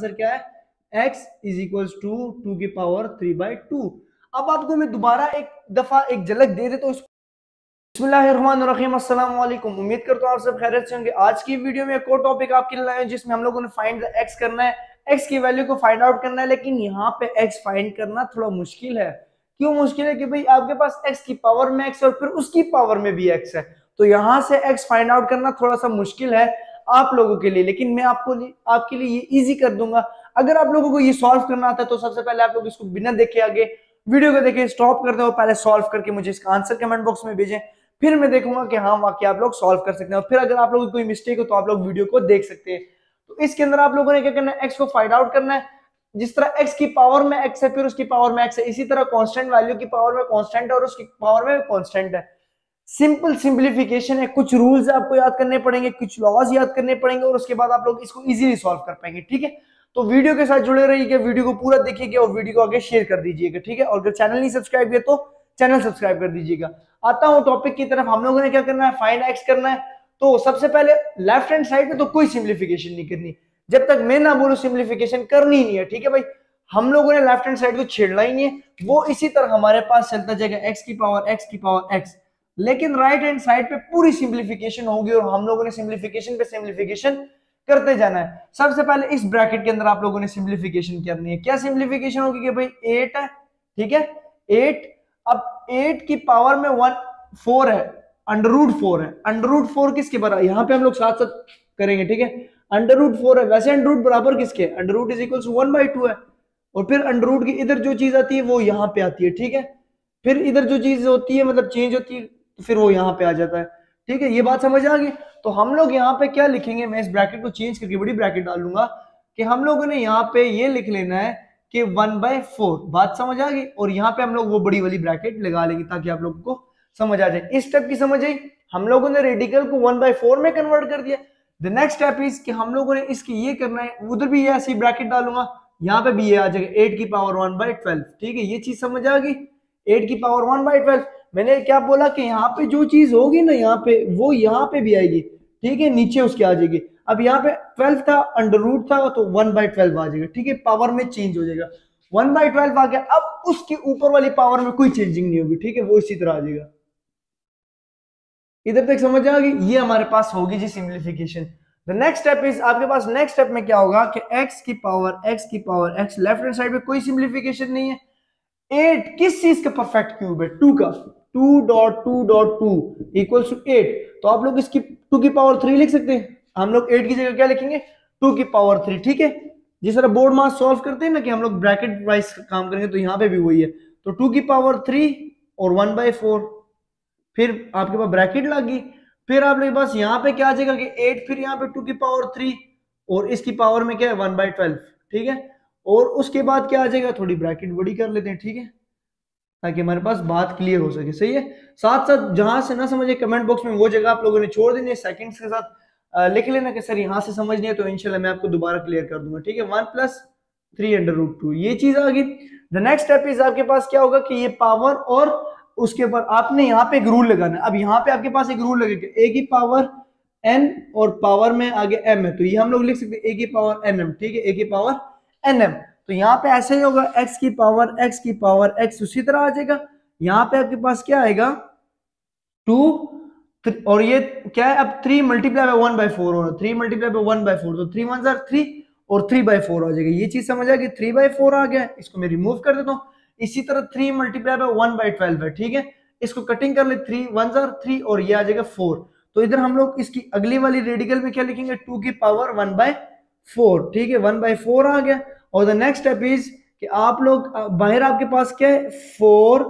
Answer क्या है, x is equal to 2 की पावर 3/2। अब आपको मैं दोबारा एक दफा एक झलक दे देता हूँ। बिस्मिल्लाहिर्रहमानिर्रहीम, अस्सलाम वालेकुम। उम्मीद करता हूँ आप सब खैरियत से होंगे। आज की वीडियो में एक और टॉपिक आपके लिए लाए हैं जिसमें हम लोगों ने फाइंड द एक्स करना है, एक्स की वैल्यू को फाइंड आउट करना है। लेकिन यहाँ पे एक्स फाइंड करना थोड़ा मुश्किल है। क्यों मुश्किल है? कि भाई आपके पास एक्स की पावर में एक्स और फिर उसकी पावर में भी एक्स है, तो यहाँ से एक्स फाइंड आउट करना थोड़ा सा मुश्किल है आप लोगों के लिए। लेकिन मैं आपके लिए ये इजी कर दूंगा। अगर आप लोगों को ये सॉल्व करना आता है तो सबसे पहले आप लोग इसको बिना देखे आगे वीडियो को देखे स्टॉप करते हो, पहले सॉल्व करके मुझे इसका आंसर कमेंट बॉक्स में भेजें। फिर मैं देखूंगा कि हाँ वाकई आप लोग सॉल्व कर सकते हैं। और फिर अगर आप लोगों की कोई मिस्टेक हो तो आप लोग वीडियो को देख सकते हैं। तो इसके अंदर आप लोगों ने क्या करना है, एक्स को फाइंड आउट करना है। जिस तरह एक्स की पावर में एक्स है फिर उसकी पावर में एक्स है, इसी तरह कांस्टेंट वैल्यू की पावर में कांस्टेंट है और उसकी पावर में कांस्टेंट है। सिंपल सिंप्लीफिकेशन है। कुछ रूल्स आपको याद करने पड़ेंगे, कुछ लॉज याद करने पड़ेंगे और उसके बाद आप लोग इसको इजीली सॉल्व कर पाएंगे। ठीक है, तो वीडियो के साथ जुड़े रहिएगा, वीडियो को पूरा देखिएगा और वीडियो को आगे शेयर कर दीजिएगा। ठीक है, और अगर चैनल नहीं सब्सक्राइब किया तो चैनल सब्सक्राइब कर दीजिएगा। आता हूं टॉपिक की तरफ। हम लोगों ने क्या करना है, फाइंड एक्स करना है। तो सबसे पहले लेफ्ट हैंड साइड में तो कोई सिंप्लीफिकेशन नहीं करनी, जब तक मैं ना बोलूं सिंप्लीफिकेशन करनी ही नहीं है। ठीक है भाई, हम लोगों ने लेफ्ट हैंड साइड को छेड़ना ही नहीं है, वो इसी तरह हमारे पास चलता जाएगा एक्स की पावर एक्स की पावर एक्स। लेकिन राइट हैंड साइड पे पूरी सिंप्लीफिकेशन होगी और हम लोगों ने सिंप्लीफिकेशन पे सिंप्लीफिकेशन करते जाना है। सबसे पहले इस ब्रैकेट के अंदर आप लोगों ने सिंप्लीफिकेशन करनी है। क्या सिंप्लीफिकेशन होगी कि भाई 8 है, ठीक है 8। अब 8 की पावर में 4 है, अंडर रूट 4 है। अंडर रूट 4 किसके बराबर, यहाँ पे हम लोग साथ साथ करेंगे। ठीक है, अंडर रूट 4 है, वैसे अंडर रूट बराबर किसके, under root is equal to 1/2 है। और फिर अंडर रूट की इधर जो चीज आती है वो यहाँ पे आती है। ठीक है, फिर इधर जो चीज होती है मतलब चेंज होती है तो फिर वो यहाँ पे आ जाता है। ठीक है, ये बात समझ आ गई। तो हम लोग यहाँ पे क्या लिखेंगे, मैं इस ब्रैकेट को चेंज करके बड़ी ब्रैकेट डाल दूंगा कि हम लोगों ने यहाँ पे ये लिख लेना है कि 1/4। बात समझ आ गई। और यहाँ पे हम लोग वो बड़ी वाली ब्रैकेट लगा लेंगे ताकि आप लोगों को समझ आ जाए। इस स्टेप की समझ आई, हम लोगों ने रेडिकल को 1/4 में कन्वर्ट कर दिया। द नेक्स्ट स्टेप इज कि हम लोगों ने इसकी ये करना है, उधर भी ये ऐसी ब्रैकेट डालूंगा, यहाँ पे भी ये आ जाएगा 8 की पावर 1/12। ठीक है, ये चीज समझ आ गई, 8 की पावर 1/12। मैंने क्या बोला कि यहाँ पे जो चीज होगी ना यहाँ पे वो यहाँ पे भी आएगी। ठीक है, नीचे उसके आ जाएगी। अब यहाँ पे 12 था, अंडर रूट था तो 1/12 आ जाएगा। ठीक है, पावर में चेंज हो जाएगा, 1/12 आ गया। अब उसके ऊपर वाली पावर में कोई चेंजिंग नहीं होगी। ठीक है, वो इसी तरह आ जाएगा। इधर तक समझ आ गई, ये हमारे पास होगी जी simplification. The next step is आपके पास, नेक्स्ट स्टेप में क्या होगा कि x की power x, left hand side में कोई सिंप्लीफिकेशन नहीं है। 8 किस चीज का परफेक्ट क्यूब है, 2 का, 2.2.2 इक्वल्स टू 8। तो आप लोग इसकी 2 की पावर 3 लिख सकते हैं। हम लोग 8 की जगह क्या लिखेंगे, 2 की पावर 3। ठीक है, जिस तरह बोर्ड मास सॉल्व करते हैं ना कि हम लोग ब्रैकेट वाइज काम करेंगे, तो यहाँ पे भी वही है। तो 2 की पावर 3 और 1/4, फिर आपके पास ब्रैकेट लगी। फिर आपके पास यहाँ पे क्या आ जाएगा कि 8, फिर यहाँ पे 2 की पावर 3 और इसकी पावर में क्या है 1/12। ठीक है, और उसके बाद क्या आ जाएगा, थोड़ी ब्रैकेट बड़ी कर लेते हैं। ठीक है, ताकि हमारे पास बात क्लियर हो सके। सही है, साथ साथ जहां से ना समझे कमेंट बॉक्स में वो जगह आप लोगों ने छोड़ देनी है, सेकंड्स के साथ लिख लेना कि सर यहाँ से समझ नहीं है, तो इंशाल्लाह मैं आपको दोबारा क्लियर कर दूंगा। ठीक है, 1+3√2 ये चीज आ गई। द नेक्स्ट स्टेप इज आपके पास क्या होगा कि ये पावर और उसके ऊपर आपने यहाँ पे एक रूल लगाना है। अब यहाँ पे आपके पास एक रूल लगेगा, ए की पावर n और पावर में आगे m है, तो ये हम लोग लिख सकते हैं a की पावर nm। ठीक है, a की पावर nm। तो यहाँ पे ऐसे ही होगा, x की पावर x उसी तरह आ जाएगा। यहाँ पे आपके पास क्या आएगा 2 और ये क्या है, अब 3 मल्टीप्लाई बाय 1/4 हो रहा है, 3 मल्टीप्लाई बाय 1/4, तो 3 1 3 और 3/4 आ जाएगा। ये चीज समझ आ गई, 3/4 आ गया, इसको मैं रिमूव कर देता हूँ। इसी तरह 3 मल्टीप्लाई बाय 1/12 है। ठीक है, इसको कटिंग कर ले, 3 1 3 और ये आ जाएगा 4। तो इधर हम लोग इसकी अगली वाली रेडिकल में क्या लिखेंगे, 2 की पावर 1/4। ठीक है, 1/4 आ गया। और द नेक्स्ट स्टेप इज कि आप लोग बाहर आपके पास क्या है 4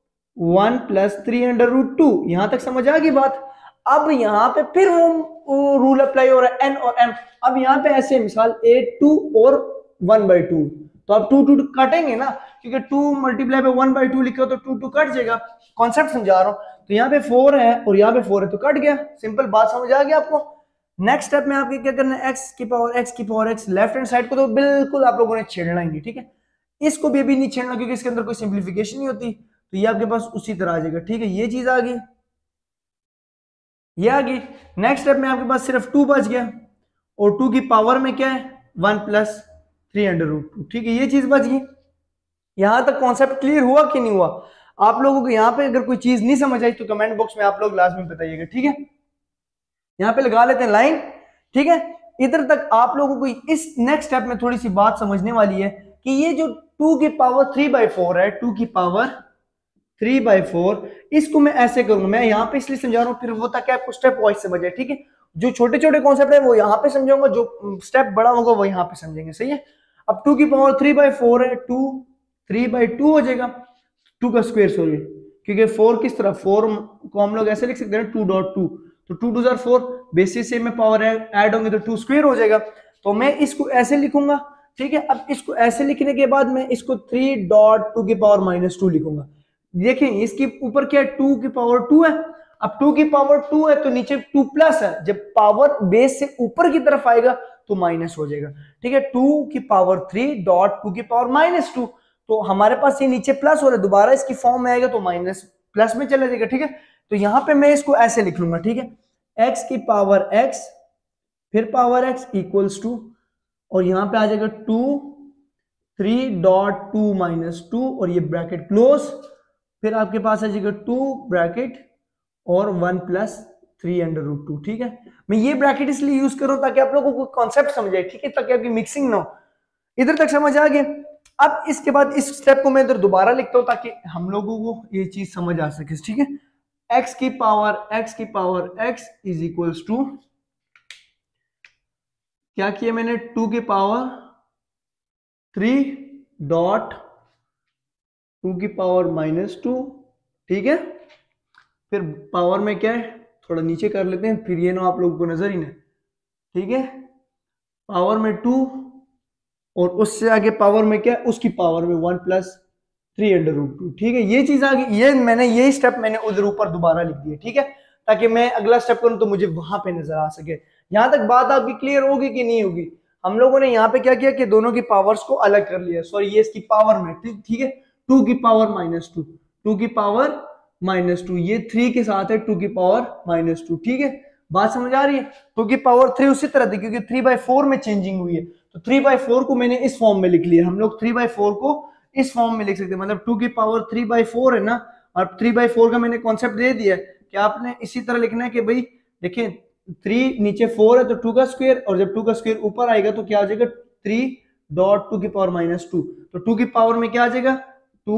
1+3√2। यहां तक समझ आ गई बात। अब यहाँ पे फिर वो रूल अप्लाई हो रहा है n और m। अब यहाँ पे ऐसे मिसाल 8 2 और 1/2, तो आप 2 2 काटेंगे ना, क्योंकि 2 मल्टीप्लाई पे 1/2 लिखा तो 2 2 कट जाएगा। कॉन्सेप्ट समझा रहा हूँ। तो यहाँ पे 4 है और यहाँ पे 4 है तो कट गया। सिंपल बात समझ आ गई आपको। नेक्स्ट स्टेप में आपके क्या करना है, x की power x, left hand side को तो बिल्कुल आप लोगों ने छेड़ना ही नहीं। ठीक है, इसको भी अभी नहीं छेड़ना क्योंकि इसके अंदर कोई सिंप्लीफिकेशन नहीं होती, तो ये आपके पास उसी तरह आ जाएगा। ठीक है, ये चीज आ गई, ये आ गई। नेक्स्ट स्टेप में आपके पास सिर्फ 2 बच गया और 2 की पावर में क्या है 1+3 3√2। ठीक है, ये चीज बच गई। यहां तक कॉन्सेप्ट क्लियर हुआ कि नहीं हुआ? आप लोगों को यहाँ पे अगर कोई चीज नहीं समझ आई तो कमेंट बॉक्स में आप लोग लाजमी बताइएगा। ठीक है, यहाँ पे लगा लेते हैं लाइन। ठीक है, इधर तक आप लोगों को इस नेक्स्ट स्टेप में थोड़ी सी बात समझने वाली है कि ये जो 2 की पावर 3/4 है, 2 की पावर 3/4, इसको मैं ऐसे करूंगा। मैं यहाँ पे इसलिए समझा रहा हूँ फिर वो ताकि आपको स्टेप वाइज समझ आए। ठीक है, जो छोटे छोटे कॉन्सेप्ट है वो यहाँ पे समझाऊंगा, जो स्टेप बड़ा होगा वो यहाँ पे समझेंगे। सही है, अब 2 की पावर 3/4 है, 2 3/2 हो जाएगा, 2 का स्क्वायर सॉरी, क्योंकि 4 किस तरह 4 को हम लोग ऐसे लिख सकते हैं 2.2, तो 2 2 4 बेसिस से में पावर ऐड होंगे तो 2 स्क्वायर हो जाएगा। तो मैं इसको ऐसे लिखूंगा। ठीक है, अब इसको ऐसे लिखने के बाद मैं इसको 3.2 की पावर -2 लिखूंगा। देखें इसके ऊपर क्या है, 2 की पावर 2 है। अब 2 की पावर 2 है तो नीचे 2 प्लस है, जब पावर बेस से ऊपर की तरफ आएगा तो माइनस हो जाएगा। ठीक है, 2 की पावर 3.2 की पावर -2, तो हमारे पास ये नीचे प्लस हो रहा है, दोबारा इसकी फॉर्म में आएगा तो माइनस प्लस में चला जाएगा। ठीक है, तो यहां पे मैं इसको ऐसे लिख लूंगा। ठीक है, x की पावर x फिर पावर x इक्वल्स टू, और यहां पे आ जाएगा 2 3.2 -2 और ये ब्रैकेट क्लोज, फिर आपके पास आ जाएगा 2 ब्रैकेट और 1 + 3√2। ठीक है, मैं ये ब्रैकेट इसलिए यूज कर रहा हूं ताकि आप लोगों को कॉन्सेप्ट समझ आए। ठीक है, ताकि आपकी मिक्सिंग ना हो। इधर तक समझ आ गया? अब इसके बाद इस स्टेप को मैं इधर दोबारा लिखता हूं ताकि हम लोगों को ये चीज समझ आ सके। ठीक है, x की power x is equals to, क्या किया मैंने, 2 की पावर 3.2 की पावर -2। ठीक है, फिर पावर में क्या है, थोड़ा नीचे कर लेते हैं फिर ये ना आप लोगों को नजर ही ना। ठीक है, पावर में 2 और उससे आगे पावर में क्या है, उसकी पावर में 1 + 3√2। ठीक है, ये चीज आ गई। ये मैंने ये स्टेप मैंने उधर ऊपर दोबारा लिख दिया। ठीक है, ताकि मैं अगला स्टेप करूं तो मुझे वहां पे नजर आ सके। यहां तक बात आपकी क्लियर होगी कि नहीं होगी? हम लोगों ने यहाँ पे क्या किया कि दोनों की पावर्स को अलग कर लिया। सॉरी, ये इसकी पावर में, ठीक है, 2 की पावर -2, 2 की पावर -2, ये 3 के साथ है 2 की पावर -2। ठीक है, बात समझ आ रही है? 2 की पावर 3 उसी तरह थी क्योंकि 3/4 में चेंजिंग हुई है, तो 3/4 को मैंने इस फॉर्म में लिख लिया। हम लोग 3/4 को इस फॉर्म में लिख सकते हैं, मतलब 2 की पावर 3/4 है ना, और 3/4 का मैंने कॉन्सेप्ट दे दिया कि आपने इसी तरह लिखना है कि भाई देखिए 3 नीचे 4 है तो 2 का स्क्वायर, और जब 2 का स्क्वायर ऊपर आएगा तो क्या आ जाएगा 3.2 की पावर -2, तो 2 की पावर में क्या आ जाएगा 2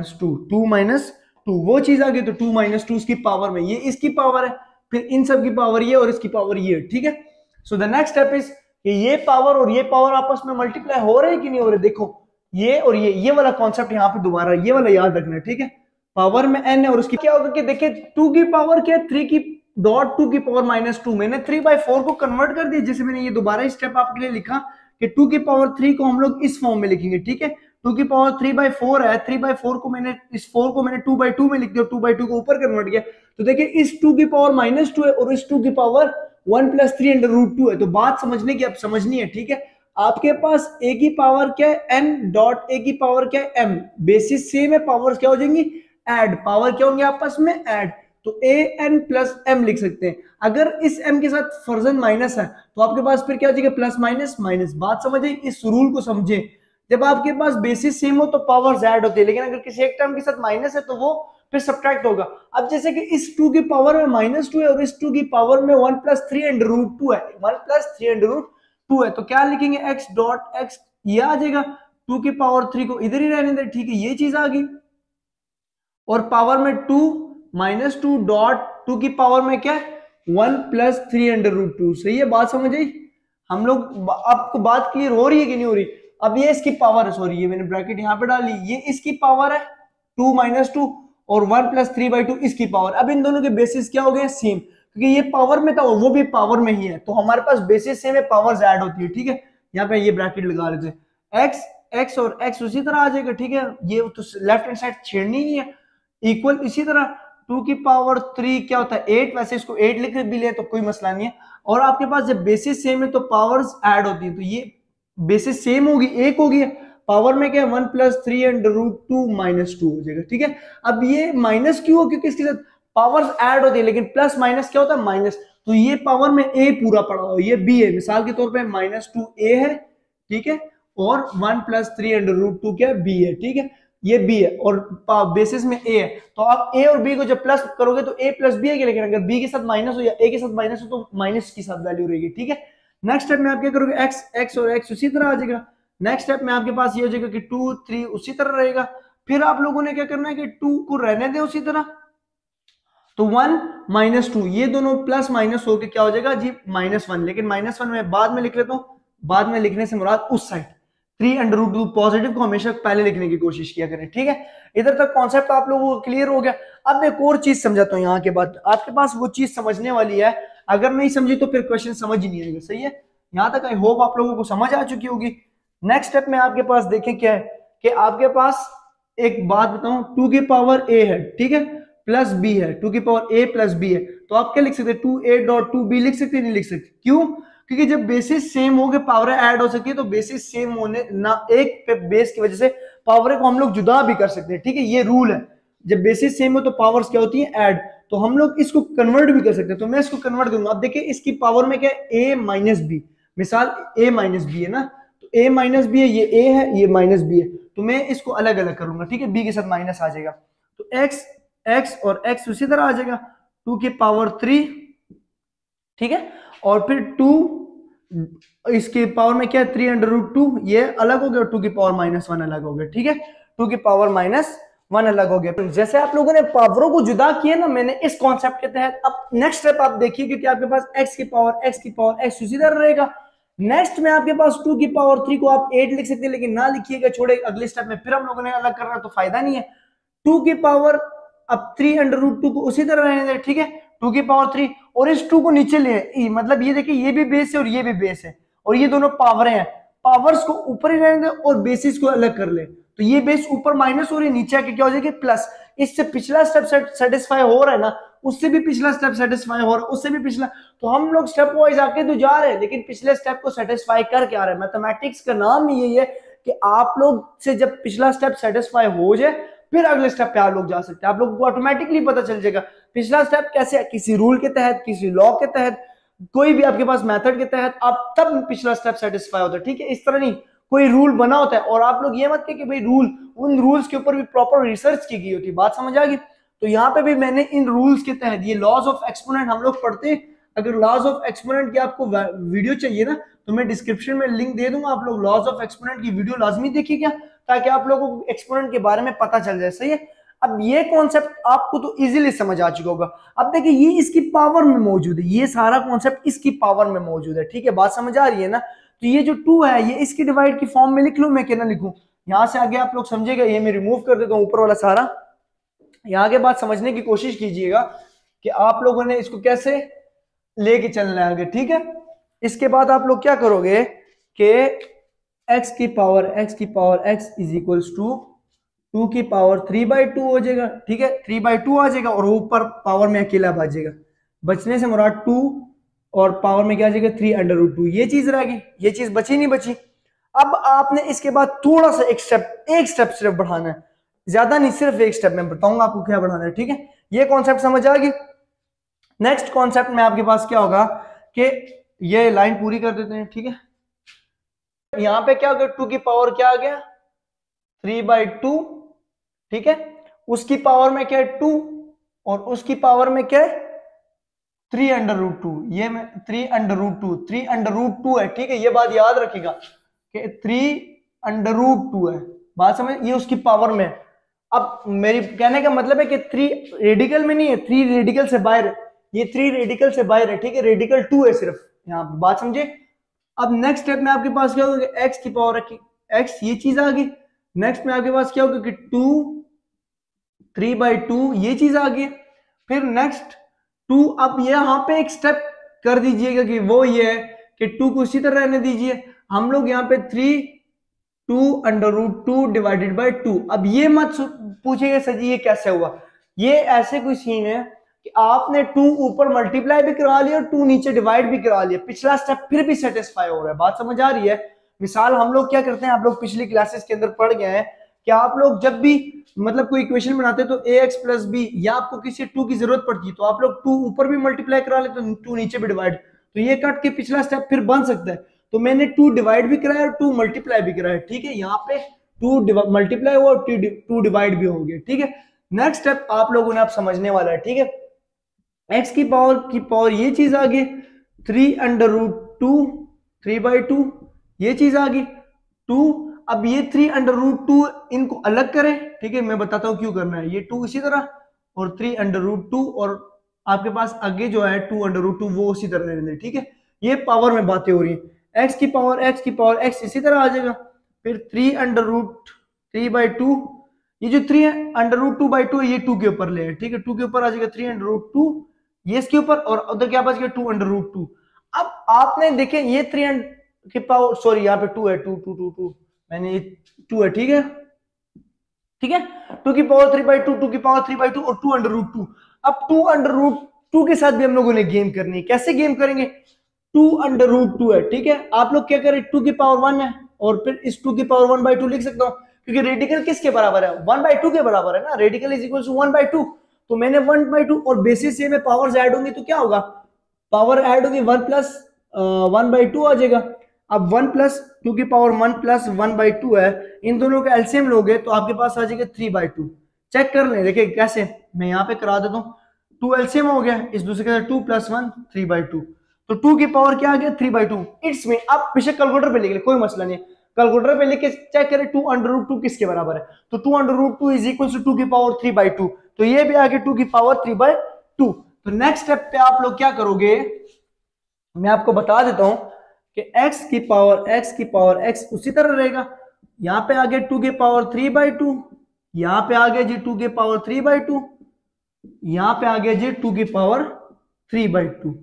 -2 वो चीज आ गई। तो 2 - 2 इसकी पावर में, ये इसकी पावर है, फिर इन सब की पावर ये और इसकी पावर ये। ठीक है, so the next step is कि ये पावर और ये पावर आपस में मल्टीप्लाई हो रहे हैं कि नहीं हो रहे। देखो ये और ये वाला कॉन्सेप्ट यहाँ पे दोबारा ये वाला याद रखना है। ठीक है, पावर में n है और उसकी क्या होगा कि देखिए 2 की पावर क्या है 3.2 की पावर -2, मैंने 3/4 को कन्वर्ट कर दिया। जैसे मैंने ये दोबारा स्टेप आपके लिए लिखा कि 2 की पावर 3 को हम लोग इस फॉर्म में लिखेंगे। ठीक है, 2 की पावर 3/4 है, 3/4 को मैंने इस 4 को मैंने 2/2 में लिख दिया, 2/2 को ऊपर कन्वर्ट किया। तो देखिए इस 2 की पावर -2 है और इस 2 की पावर 1 + 3√2 है। तो बात समझने की अब समझनी है। ठीक है, आपके पास a की पावर क्या है n डॉट a की पावर क्या है m, बेसिस सेम है, पावर्स क्या हो जाएंगी ऐड, पावर क्या होंगे आपस में ऐड, तो an + m लिख सकते हैं। अगर इस m के साथ फर्जन माइनस है तो आपके पास फिर क्या हो जाएगा प्लस माइनस माइनस। बात समझे, इस रूल को समझे। जब आपके पास बेसिस सेम हो तो पावर्स ऐड होती है, लेकिन अगर किसी एक टर्म के साथ माइनस है तो वो फिर सब्ट्रैक्ट होगा। अब जैसे कि इस 2 की पावर में -2 है और इस 2 की पावर में 1 + 3√2 है, 1 + 3√2 है, तो क्या लिखेंगे x डॉट x, ये आ जाएगा 2 की पावर 3 को इधर ही रहने दे। ठीक है, ये चीज आ गई, और पावर में 2 -2 डॉट 2 की पावर में क्या 1 + 3√2। सही है, बात समझ आई? हम लोग आपको बात क्लियर हो रही है कि नहीं हो रही? अब ये इसकी पावर है, सॉरी ये मैंने ब्रैकेट यहां पे डाली, ये इसकी पावर है 2 - 2 और 1 + 3/2 इसकी पावर। अब इन दोनों के बेसिस क्या हो गए सेम, क्योंकि ये पावर में था और वो भी पावर में ही है, तो हमारे पास बेसिस सेम है, पावर्स ऐड होती है। ठीक है, यहाँ पे ये ब्रैकेट लगा लेते हैं, x और x उसी तरह आ जाएगा। ठीक है, ये तो लेफ्ट हैंड साइड छेड़नी ही है, इक्वल इसी तरह 2 की पावर 3 क्या होता है 8, वैसे इसको 8 लिख भी ले तो कोई मसला नहीं है। और आपके पास जब बेसिस सेम है तो पावर्स ऐड होती है, तो ये बेसिस सेम होगी, एक होगी, पावर में क्या 1 + 3√2 -2 हो जाएगा। ठीक है, अब ये माइनस क्यों हो, क्योंकि इसके साथ पावर्स ऐड होती है, लेकिन प्लस माइनस क्या होता है माइनस, तो ये पावर में a पूरा पड़ा हो, ये b है, मिसाल के तौर पे -2a है। ठीक है, और 1 प्लस 3 अंडर रूट 2 क्या बी है, ठीक है, ये बी है और बेसिस में ए है। तो आप ए और बी को जब प्लस करोगे तो ए प्लस बी है, लेकिन अगर बी के साथ माइनस हो या ए के साथ माइनस हो तो माइनस के साथ वैल्यू रहेगी, ठीक है। नेक्स्ट स्टेप में आप क्या करोगे, एक्स एक्स और एक्स उसी तरह आ जाएगा। नेक्स्ट स्टेप में आपके पास ये हो जाएगा कि 2 3 उसी तरह रहेगा। फिर आप लोगों ने क्या करना है कि 2 को रहने दें उसी तरह, तो 1 माइनस 2 ये दोनों प्लस माइनस होके क्या हो जाएगा जी -1, लेकिन -1 मैं बाद में लिख लेता हूं, बाद में लिखने से मुराद उस साइड 3 अंडर रूट 2 पॉजिटिव को हमेशा पहले लिखने की कोशिश किया करें, ठीक है। इधर तक कॉन्सेप्ट आप लोगों को क्लियर हो गया। अब एक और चीज समझाता हूं, यहाँ के बाद आपके पास वो चीज समझने वाली है, अगर नहीं समझी तो फिर क्वेश्चन समझ ही नहीं आएगा, सही है। यहाँ तक आई होप आप लोगों को समझ आ चुकी होगी। नेक्स्ट स्टेप में आपके पास देखें क्या है कि आपके पास एक बात बताऊं, 2 की पावर a है, ठीक है, प्लस b है, 2 की पावर a प्लस b है, तो आप क्या लिख सकते हैं 2a डॉट 2b लिख सकते हैं, नहीं लिख सकते, क्यों? क्योंकि जब बेसिस सेम हो के पावर ऐड हो सकती है, तो बेसिस सेम होने ना एक पे बेस की वजह से पावर को हम लोग जुदा भी कर सकते हैं, ठीक है, ये रूल है। जब बेसिस सेम हो तो पावर्स क्या होती है ऐड, तो हम लोग इसको कन्वर्ट भी कर सकते हैं। तो मैं इसको कन्वर्ट करूंगा, अब देखिए इसकी पावर में क्या है a माइनस बी, मिसाल a माइनस बी है ना, तो a माइनस बी है, ये a है, ये माइनस बी है, तो मैं इसको अलग अलग करूंगा, ठीक है, b के साथ माइनस आ जाएगा, तो x x और x उसी तरह आ जाएगा, 2 की पावर 3, ठीक है, और फिर 2 इसकी पावर में क्या है 3 अंडर रूट 2, ये अलग हो गया, 2 की पावर -1 अलग हो गया, ठीक है, 2 की पावर -1 अलग हो गया। जैसे आप लोगों ने पावरों को जुदा किया ना मैंने इस कॉन्सेप्ट के तहत, अब नेक्स्ट स्टेप आप देखिए क्योंकि आपके पास x की पावर x उसी तरह रहेगा। नेक्स्ट में आपके पास 2 की पावर 3 को आप 8 लिख सकते हैं, लेकिन ना लिखिएगा, छोड़े, अगले स्टेप में फिर हम लोगों ने अलग करना तो फायदा नहीं है। 2 की पावर अब 3 अंडर रूट 2 को उसी तरह रहने दें, ठीक है, 2 की पावर 3 और इस 2 को नीचे ले, मतलब ये देखिए ये भी बेस है और ये भी बेस है और ये दोनों पावरें हैं, पावर्स को ऊपर ही रहने दें और बेसिस को अलग कर ले, तो ये बेस ऊपर माइनस हो रही है, नीचे आके क्या हो जाएगी प्लस। इससे पिछला स्टेप सेटिस्फाई हो रहा है ना, उससे भी पिछला स्टेप सेटिस्फाई हो रहा है, उससे भी पिछला, तो हम लोग स्टेप वाइज आके तो जा रहे हैं लेकिन पिछले स्टेप को सेटिस्फाई करके आ रहे हैं। मैथमेटिक्स का नाम ही यही है कि आप लोग से जब पिछला स्टेप सेटिस्फाई हो जाए फिर अगले स्टेप पे आप लोग जा सकते हैं, आप लोग को ऑटोमेटिकली पता चल जाएगा पिछला स्टेप कैसे है, किसी रूल के तहत, किसी लॉ के तहत, कोई भी आपके पास मेथड के तहत आप तब पिछला स्टेप सेटिस्फाई होता है, ठीक है। इस तरह नहीं कोई रूल बना होता है और आप लोग ये मत कहिए कि भाई रूल, उन रूल्स के ऊपर भी प्रॉपर रिसर्च की गई होती है, बात समझ आ गई। तो यहाँ पे भी मैंने इन रूल्स के तहत ये लॉज ऑफ एक्सपोनेंट हम लोग पढ़ते हैं, अगर लॉज ऑफ एक्सपोनेंट की आपको वीडियो चाहिए ना तो मैं डिस्क्रिप्शन में लिंक दे दूंगा, आप लोग लॉज ऑफ एक्सपोनेंट की वीडियो लाजमी देखिएगा ताकि आप लोगों को एक्सपोनेंट के बारे में पता चल जाए, सही है। अब ये कॉन्सेप्ट आपको तो इजीली समझ आ चुका होगा। अब देखिए ये इसकी पावर में मौजूद है, ये सारा कॉन्सेप्ट इसकी पावर में मौजूद है, ठीक है, बात समझ आ रही है ना। तो ये जो 2 है ये इसकी डिवाइड की फॉर्म में लिख लूं, मैं क्या ना लिखूं, यहां से आगे आप लोग समझेगा, ये मैं रिमूव कर देता हूं ऊपर वाला सारा, यहाँ के बाद समझने की कोशिश कीजिएगा कि आप लोगों ने इसको कैसे लेके चलना है आगे, ठीक है। इसके बाद आप लोग क्या करोगे कि x की power x is equals to 2 की पावर 3/2 हो जाएगा, ठीक है, 3/2 आ जाएगा और ऊपर पावर में अकेला बचेगा, बचने से मुराद 2 और पावर में क्या आ जाएगा 3 अंडर रूट 2, ये चीज रह गई, ये चीज बची नहीं बची। अब आपने इसके बाद थोड़ा सा एक स्टेप सिर्फ बढ़ाना है, ज्यादा नहीं, सिर्फ एक स्टेप में बताऊंगा आपको क्या बढ़ाना है, ठीक है। ये कॉन्सेप्ट समझ आ गई। नेक्स्ट कॉन्सेप्ट में आपके पास क्या होगा कि ये लाइन पूरी कर देते हैं, ठीक है। यहां पे क्या हो गया 2 की पावर क्या आ गया 3/2, ठीक है, उसकी पावर में क्या है 2 और उसकी पावर में क्या है 3 अंडर रूट 2, ये में 3 अंडर रूट 2 है, ठीक है, ये बात याद रखिएगा कि 3 अंडर रूट 2 है, बात समझ, ये उसकी पावर में है। अब मेरी कहने का मतलब है कि 3 रेडिकल में नहीं है, 3 रेडिकल से बाहर है, ये 3 रेडिकल से बाहर है, ठीक है, रेडिकल 2 है सिर्फ यहाँ, बात समझे। अब नेक्स्ट स्टेप में आपके पास क्या होगा कि x की पावर x, ये चीज आ गई। नेक्स्ट में आपके पास क्या होगा कि 2 3/2, ये चीज आ गई। फिर नेक्स्ट 2, अब यहाँ पे एक स्टेप कर दीजिएगा कि वो ये है कि 2 को इसी तरह रहने दीजिए, हम लोग यहाँ पे 2 अंडर रूट 2 डिवाइडेड बाई 2। अब ये मत पूछेगा सर जी ये कैसे हुआ, ये ऐसे कोई सीन है कि आपने 2 ऊपर मल्टीप्लाई भी करा लिया और 2 नीचे डिवाइड भी करा लिया, पिछला स्टेप फिर भी सेटिस्फाई हो रहा है, बात समझ आ रही है। मिसाल हम लोग क्या करते हैं, आप लोग पिछली क्लासेस के अंदर पढ़ गए हैं कि आप लोग जब भी मतलब कोई इक्वेशन बनाते हैं तो ax प्लस b या आपको किसी 2 की जरूरत पड़ती है तो आप लोग 2 ऊपर भी मल्टीप्लाई करा लेते, तो 2 नीचे भी डिवाइड, तो ये कट के पिछला स्टेप फिर बन सकता है। तो मैंने 2 डिवाइड भी कराया और 2 मल्टीप्लाई भी कराया, ठीक है। यहाँ पे 2 मल्टीप्लाई हुआ और 2 डिवाइड भी हो गया, ठीक है। नेक्स्ट स्टेप आप लोगों ने आप समझने वाला है, ठीक है। एक्स की पावर ये चीज आ गई 3√2, 3/2 ये चीज आ गई 2। अब ये 3√2 इनको अलग करें, ठीक है, मैं बताता हूं क्यों करना है। ये 2 इसी तरह और 3√2 और आपके पास आगे जो है 2√2 वो उसी तरह रहने, ठीक है। ये पावर में बातें हो रही है। एक्स की पावर एक्स इसी तरह आ जाएगा, फिर 3√3/2, ये जो 3√2/2 ये 2 के ऊपर ले है, ठीक है, 2 के ऊपर आ जाएगा 3√2, ये इसके ऊपर, और उधर क्या बच गया 2√2। अब आपने देखे ये 3 की पावर, सॉरी यहाँ पे 2 है, 2 मैंने ये 2 है, ठीक है, ठीक है। 2 की पावर 3/2, 2 की पावर 3/2 और 2√2। अब 2√2 के साथ भी हम लोगों ने गेम करनी है। कैसे गेम करेंगे? 2√2 है, ठीक है। आप लोग क्या करें, 2 की पावर 1 है और फिर इस 2 की पावर 1/2 लिख सकता हूं, क्योंकि रेडिकल किसके बराबर है? 1/2 के बराबर है ना। रेडिकल इज इक्वल टू 1/2, तो मैंने 1/2 और बेसिस से में पावर्स ऐड होंगी तो क्या होगा, पावर ऐड होगी 1 प्लस 1/2 आ जाएगा। अब 1 प्लस 2 की पावर 1 प्लस 1/2 है, इन दोनों का एलसीएम लोगे तो आपके पास आ जाएगा 3/2। चेक कर लें, देखिए कैसे, मैं यहाँ पे करा देता हूँ। 2 एलसीएम हो गया, इस दूसरे के साथ 2 + 1 3/2, तो 2 की पावर क्या आ गया 3/2। इट्स मीन आप बेशक कैलकुलेटर पे लिख ले, कोई मसला नहीं है, कैलकुलेटर पे लिख के चेक करें 2√2 किसके बराबर है, तो 2√2 इज इक्वल टू 2 की पावर 3/2, तो ये भी आ गया 2 की पावर 3/2। तो नेक्स्ट स्टेप पे आप लोग क्या करोगे, मैं आपको बता देता हूं कि x की पावर x उसी तरह रहेगा। यहां पे आ गया 2 की पावर 3/2, यहां पे आ गया जी 2 की पावर 3/2, यहां पे आ गया जी 2 की पावर 3/2,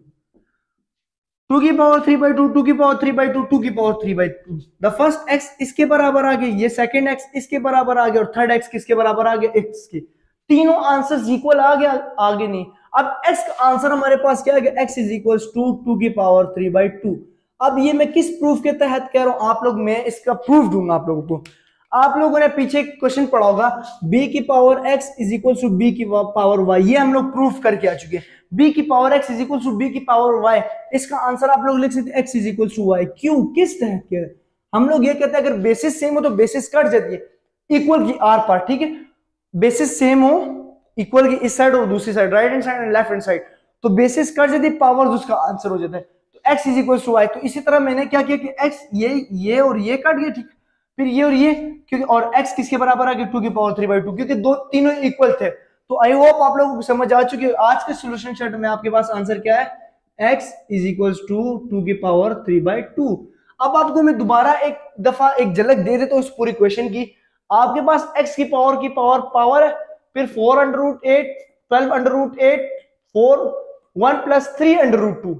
2 की पावर 3/2, 2 की पावर 3/2, 2 की पावर 3/2। द फर्स्ट x इसके बराबर आ गया, ये सेकंड x इसके बराबर आ गया और थर्ड x किसके बराबर आ गया, x के। तीनों आंसर्स इक्वल आ गया, आगे नहीं। अब x का आंसर हमारे पास क्या आ गया, x इज इक्वल टू 2 की पावर 3/2। अब ये मैं किस प्रूफ के तहत कह रहा हूं आप लोग, मैं इसका प्रूफ दूंगा आप लोगों को। आप लोगों ने पीछे क्वेश्चन पढ़ा होगा b की power x is equal to b की पावर y, ये हम लोग प्रूफ करके आ चुके हैं। b की power x is equal to b की पावर y, इसका आंसर आप लोग लिख सकते हैं x is equal to y। क्यों, किस तहत कह रहे, हम लोग ये कहते हैं अगर बेसिस सेम हो तो बेसिस कट जाती है, इक्वल की आर पार, ठीक है। बेसिस सेम हो, इक्वल की इस साइड और दूसरी side, right hand side and left hand side, तो बेसिस कट जाती है, पावर उसका आंसर हो जाता है, तो x is equal to y। तो इसी तरह मैंने क्या किया कि x ये और ये कट गए, ठीक, फिर ये और ये, क्योंकि और x किसके बराबर आ गया 2 की पावर 3/2, क्योंकि दो तीनों इक्वल थे। तो आई होप आप लोगों को समझ आ चुकी है। आज के सॉल्यूशन सेट में आपके पास आंसर क्या है, x इज इक्वल टू 2 की पावर 3/2। अब आपको मैं दोबारा एक दफा एक झलक दे देता हूं इस पूरी क्वेश्चन की। आपके पास x की पावर है, फिर 4√8, 12√8, 4, 1 + 3√2,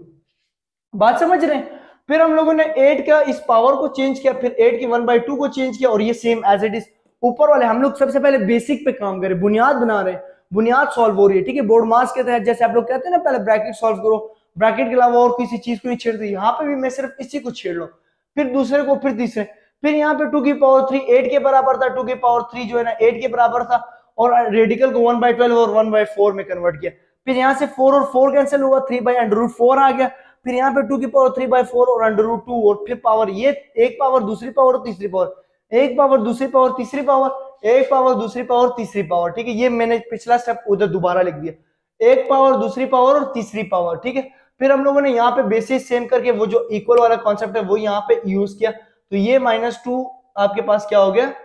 बात समझ रहे हैं। फिर हम लोगों ने 8 का इस पावर को चेंज किया, फिर 8 की 1/2 को चेंज किया, और ये सेम एज इट इज ऊपर वाले। हम लोग सबसे पहले बेसिक पे काम करें, बुनियाद बना रहे हैं, बुनियाद सॉल्व हो रही है, ठीक है। बोर्ड मास के तहत जैसे आप लोग कहते हैं ना, पहले ब्रैकेट सॉल्व करो, ब्रैकेट के अलावा और किसी चीज को नहीं छेड़ते, यहाँ पे भी मैं सिर्फ इसी को छेड़ लो, फिर दूसरे को, फिर तीसरे, फिर यहाँ पे 2 की पावर 3 8 के बराबर था, 2 की पावर 3 जो है ना 8 के बराबर था, और रेडिकल को 1/12 और 1/4 में कन्वर्ट किया। फिर यहाँ से 4 और 4 कैंसिल हुआ, 3/√4 आ गया। फिर यहाँ पे 2 की पावर 3/4 और √2, और फिर पावर, ये एक पावर दूसरी पावर और तीसरी पावर, एक पावर दूसरी पावर तीसरी पावर, एक पावर दूसरी पावर तीसरी पावर, ठीक है। ये मैंने पिछला स्टेप उधर दोबारा लिख दिया, एक पावर दूसरी पावर और तीसरी पावर, ठीक है। फिर हम लोगों ने यहाँ पे बेसिस सेम करके वो जो इक्वल वाला कॉन्सेप्ट है वो यहाँ पे यूज किया, तो ये -2 आपके पास क्या हो गया,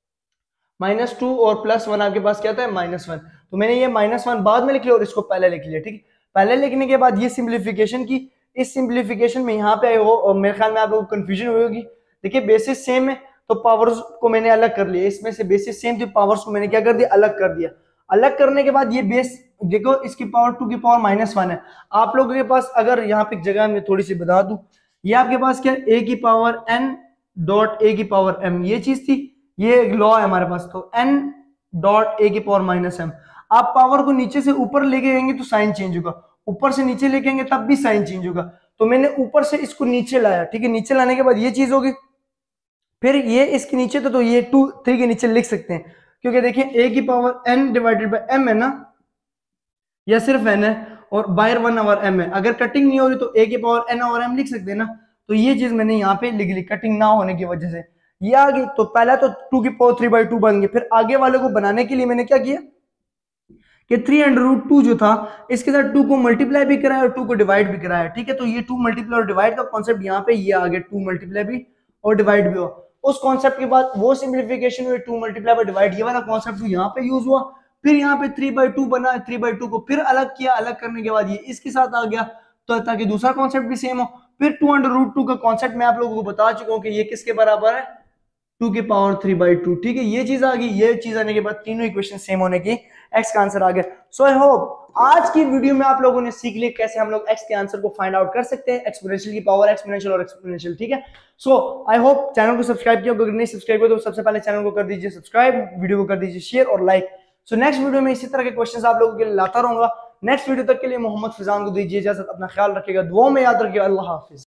-2 और +1 आपके पास क्या था, -1। तो मैंने ये -1 बाद में लिख लिया और इसको पहले लिख लिया, ठीक है। पहले लिखने के बाद ये सिंप्लीफिकेशन की, इस सिंप्लीफिकेशन में यहाँ पे आए हो, और मेरे ख्याल में आप लोगों को कंफ्यूजन हुई होगी। देखिए बेसिस सेम है तो पावर्स को मैंने अलग कर लिया, इसमें से बेसिस सेम थी, पावर्स को मैंने क्या कर दिया, अलग कर दिया। अलग करने के बाद ये बेस देखो, इसकी पावर 2 की पावर -1 है। आप लोगों के पास अगर यहाँ पे जगह में थोड़ी सी बता दूं, ये आपके पास क्या, a की पावर n डॉट a की पावर m, ये चीज थी, ये एक लॉ है हमारे पास, तो n डॉट a की पावर -m। आप पावर को नीचे से ऊपर लेके आएंगे तो साइन चेंज होगा, ऊपर से नीचे लेके आएंगे तब भी साइन चेंज होगा। तो मैंने ऊपर से इसको नीचे लाया, ठीक है। नीचे लाने के बाद ये चीज होगी, फिर ये इसके नीचे तो ये 2 3 के नीचे लिख सकते हैं, क्योंकि देखिए a की power n divided by m है ना, या सिर्फ n है, और बाहर 1 ओवर m है। अगर कटिंग नहीं हो रही तो a की पावर n ओवर m लिख सकते हैं ना। तो ये चीज मैंने यहाँ पे लिख ली कटिंग ना होने की वजह से। ये आ गई, तो पहला तो 2 की पावर 3/2 बन गई। फिर आगे वाले को बनाने के लिए मैंने क्या किया कि 3√2 जो था इसके साथ 2 को मल्टीप्लाई भी कराया और 2 को डिवाइड भी कराया, ठीक है। तो ये 2 मल्टीप्लाई और डिवाइड का कॉन्सेप्ट यहाँ पे ये आ गया, 2 मल्टीप्लाई भी और डिवाइड भी हुआ। उस कॉन्सेप्ट के बाद वो सिंप्लीफिकेशन हुई, 2 मल्टीप्लाई और डिवाइड, ये वाला कॉन्सेप्ट यहाँ पे यूज हुआ। फिर यहाँ पे 3/2 बना, 3/2 को फिर अलग किया, अलग करने के बाद ये इसके साथ आ गया, तो ताकि दूसरा कॉन्सेप्ट भी सेम हो। फिर 2√2 का कॉन्सेप्ट मैं आप लोगों को बता चुका हूँ कि ये किसके बराबर है, 2 की पावर 3/2, ठीक है। ये चीज आ गई, ये चीज आने के बाद तीनों इक्वेशन सेम होने की एक्स का आंसर आ गया। सो आई होप आज की वीडियो में आप लोगों ने सीख लिया कैसे हम लोग एक्स के आंसर को फाइंड आउट कर सकते हैं, एक्सपोनेंशियल की पावर, एक्सपोनेंशियल और एक्सपोनेंशियल, ठीक है। सो आई होप चैनल को सब्सक्राइब किया, अगर नहीं सब्सक्राइब किया तो सबसे पहले चैनल को कर दीजिए सब्सक्राइब, वीडियो को कर दीजिए शेयर और लाइक। सो नेक्स्ट वीडियो में इसी तरह के क्वेश्चंस आप लोगों के लिए लाता रहूंगा। नेक्स्ट वीडियो तक के लिए मोहम्मद फिजान को दीजिए इजाजत, अपना ख्याल रखिएगा, दुआओं में याद रखिएगा। अल्लाह हाफिज।